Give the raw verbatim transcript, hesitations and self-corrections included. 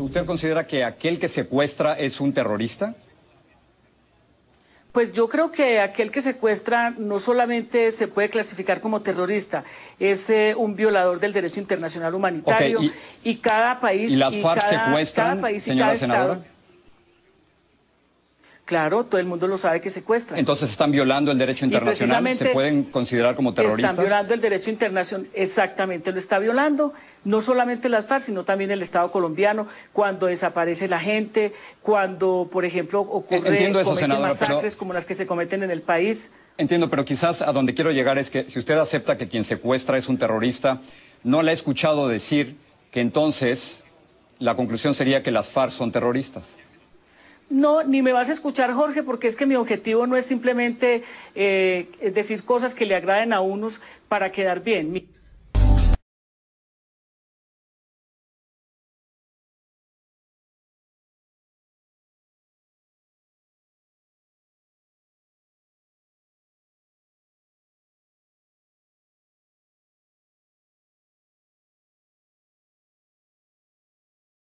¿usted considera que aquel que secuestra es un terrorista? Pues yo creo que aquel que secuestra no solamente se puede clasificar como terrorista, es eh, un violador del derecho internacional humanitario. Okay, y, y cada país... ¿Y las y FARC cada, secuestran, cada país y señora cada senadora? Estado, claro, todo el mundo lo sabe que secuestran. Entonces están violando el derecho internacional, ¿se pueden considerar como terroristas? Están violando el derecho internacional, exactamente, lo está violando, no solamente las FARC, sino también el Estado colombiano, cuando desaparece la gente, cuando, por ejemplo, ocurre Entiendo eso, cometen senadora, masacres pero... como las que se cometen en el país. Entiendo, pero quizás a donde quiero llegar es que si usted acepta que quien secuestra es un terrorista, no le he escuchado decir que entonces la conclusión sería que las FARC son terroristas. No, ni me vas a escuchar, Jorge, porque es que mi objetivo no es simplemente eh, decir cosas que le agraden a unos para quedar bien. Mi